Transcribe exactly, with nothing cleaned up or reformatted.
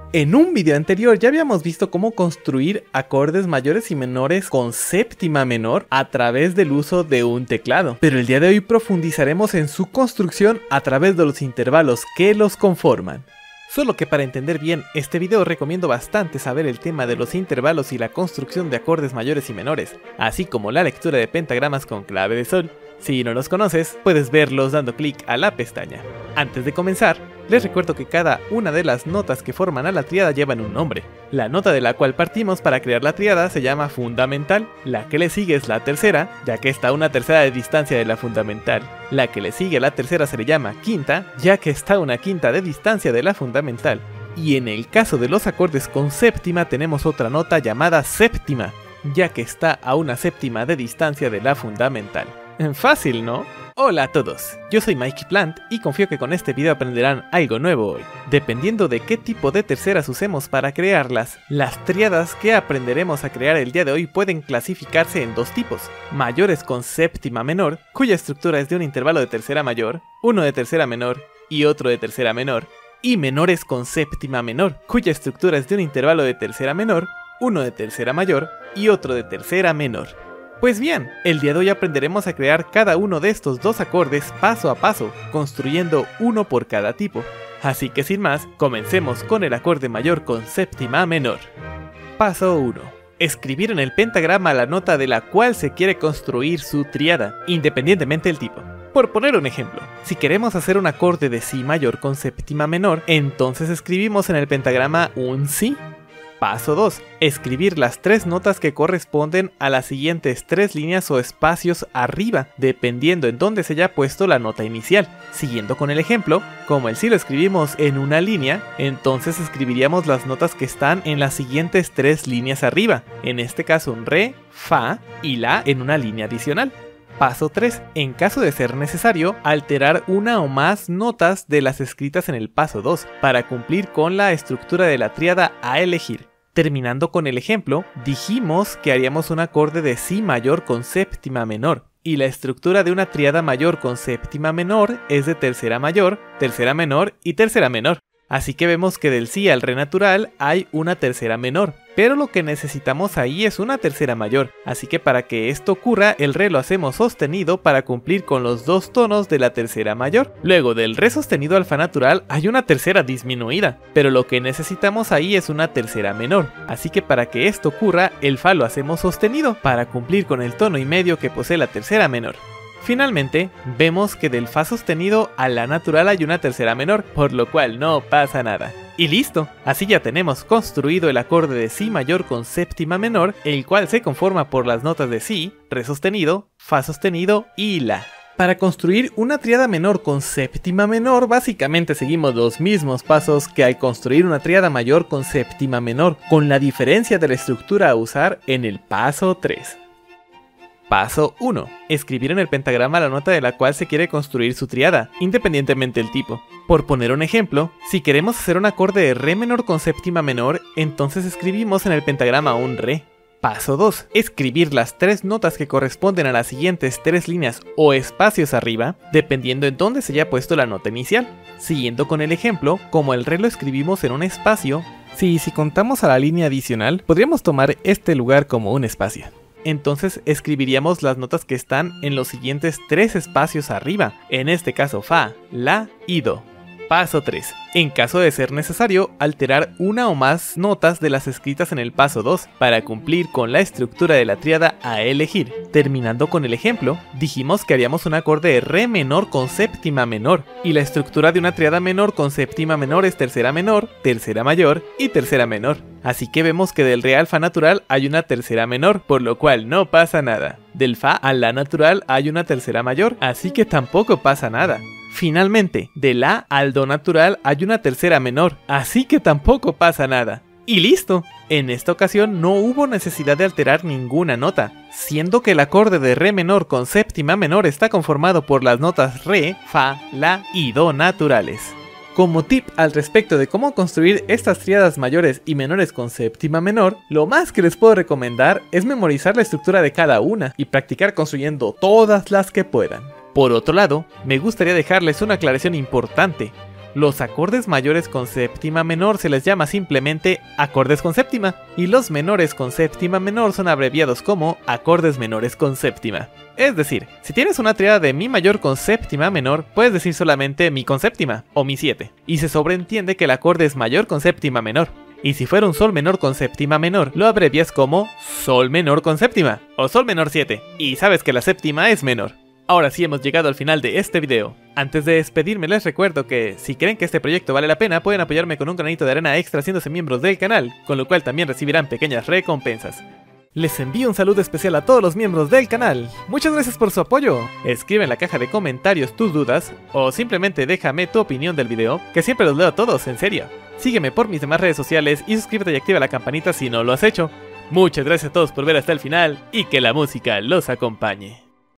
En un video anterior ya habíamos visto cómo construir acordes mayores y menores con séptima menor a través del uso de un teclado, pero el día de hoy profundizaremos en su construcción a través de los intervalos que los conforman. Solo que para entender bien este video recomiendo bastante saber el tema de los intervalos y la construcción de acordes mayores y menores, así como la lectura de pentagramas con clave de sol. Si no los conoces, puedes verlos dando clic a la pestaña. Antes de comenzar, les recuerdo que cada una de las notas que forman a la tríada llevan un nombre. La nota de la cual partimos para crear la tríada se llama fundamental, la que le sigue es la tercera, ya que está a una tercera de distancia de la fundamental. La que le sigue a la tercera se le llama quinta, ya que está a una quinta de distancia de la fundamental. Y en el caso de los acordes con séptima tenemos otra nota llamada séptima, ya que está a una séptima de distancia de la fundamental. Fácil, ¿no? Hola a todos, yo soy Mikey Plant y confío que con este video aprenderán algo nuevo hoy. Dependiendo de qué tipo de terceras usemos para crearlas, las tríadas que aprenderemos a crear el día de hoy pueden clasificarse en dos tipos: mayores con séptima menor, cuya estructura es de un intervalo de tercera mayor, uno de tercera menor y otro de tercera menor, y menores con séptima menor, cuya estructura es de un intervalo de tercera menor, uno de tercera mayor y otro de tercera menor. Pues bien, el día de hoy aprenderemos a crear cada uno de estos dos acordes paso a paso, construyendo uno por cada tipo. Así que sin más, comencemos con el acorde mayor con séptima menor. Paso uno. Escribir en el pentagrama la nota de la cual se quiere construir su tríada, independientemente del tipo. Por poner un ejemplo, si queremos hacer un acorde de si mayor con séptima menor, entonces escribimos en el pentagrama un si. Paso dos. Escribir las tres notas que corresponden a las siguientes tres líneas o espacios arriba, dependiendo en dónde se haya puesto la nota inicial. Siguiendo con el ejemplo, como el si lo escribimos en una línea, entonces escribiríamos las notas que están en las siguientes tres líneas arriba, en este caso un re, fa y la en una línea adicional. Paso tres. En caso de ser necesario, alterar una o más notas de las escritas en el paso dos, para cumplir con la estructura de la tríada a elegir. Terminando con el ejemplo, dijimos que haríamos un acorde de si mayor con séptima menor, y la estructura de una tríada mayor con séptima menor es de tercera mayor, tercera menor y tercera menor. Así que vemos que del si al re natural hay una tercera menor, pero lo que necesitamos ahí es una tercera mayor, así que para que esto ocurra el re lo hacemos sostenido para cumplir con los dos tonos de la tercera mayor. Luego del re sostenido al fa natural hay una tercera disminuida, pero lo que necesitamos ahí es una tercera menor, así que para que esto ocurra el fa lo hacemos sostenido para cumplir con el tono y medio que posee la tercera menor. Finalmente, vemos que del fa sostenido a la natural hay una tercera menor, por lo cual no pasa nada. Y listo, así ya tenemos construido el acorde de si mayor con séptima menor, el cual se conforma por las notas de si, re sostenido, fa sostenido y la. Para construir una tríada menor con séptima menor, básicamente seguimos los mismos pasos que al construir una tríada mayor con séptima menor, con la diferencia de la estructura a usar en el paso tres. Paso uno. Escribir en el pentagrama la nota de la cual se quiere construir su tríada, independientemente del tipo. Por poner un ejemplo, si queremos hacer un acorde de re menor con séptima menor, entonces escribimos en el pentagrama un re. Paso dos. Escribir las tres notas que corresponden a las siguientes tres líneas o espacios arriba, dependiendo en dónde se haya puesto la nota inicial. Siguiendo con el ejemplo, como el re lo escribimos en un espacio, si, si contamos a la línea adicional, podríamos tomar este lugar como un espacio. Entonces escribiríamos las notas que están en los siguientes tres espacios arriba, en este caso fa, la y do. Paso tres. En caso de ser necesario, alterar una o más notas de las escritas en el paso dos para cumplir con la estructura de la tríada a elegir. Terminando con el ejemplo, dijimos que haríamos un acorde de re menor con séptima menor, y la estructura de una tríada menor con séptima menor es tercera menor, tercera mayor y tercera menor. Así que vemos que del re al fa natural hay una tercera menor, por lo cual no pasa nada. Del fa a la natural hay una tercera mayor, así que tampoco pasa nada. Finalmente, de la al do natural hay una tercera menor, así que tampoco pasa nada. ¡Y listo! En esta ocasión no hubo necesidad de alterar ninguna nota, siendo que el acorde de re menor con séptima menor está conformado por las notas re, fa, la y do naturales. Como tip al respecto de cómo construir estas tríadas mayores y menores con séptima menor, lo más que les puedo recomendar es memorizar la estructura de cada una y practicar construyendo todas las que puedan. Por otro lado, me gustaría dejarles una aclaración importante. Los acordes mayores con séptima menor se les llama simplemente acordes con séptima, y los menores con séptima menor son abreviados como acordes menores con séptima. Es decir, si tienes una tríada de mi mayor con séptima menor, puedes decir solamente mi con séptima o mi siete, y se sobreentiende que el acorde es mayor con séptima menor. Y si fuera un sol menor con séptima menor, lo abrevias como sol menor con séptima o sol menor siete, y sabes que la séptima es menor. Ahora sí hemos llegado al final de este video. Antes de despedirme les recuerdo que, si creen que este proyecto vale la pena, pueden apoyarme con un granito de arena extra haciéndose miembros del canal, con lo cual también recibirán pequeñas recompensas. Les envío un saludo especial a todos los miembros del canal. Muchas gracias por su apoyo. Escribe en la caja de comentarios tus dudas, o simplemente déjame tu opinión del video, que siempre los leo a todos, en serio. Sígueme por mis demás redes sociales y suscríbete y activa la campanita si no lo has hecho. Muchas gracias a todos por ver hasta el final, y que la música los acompañe.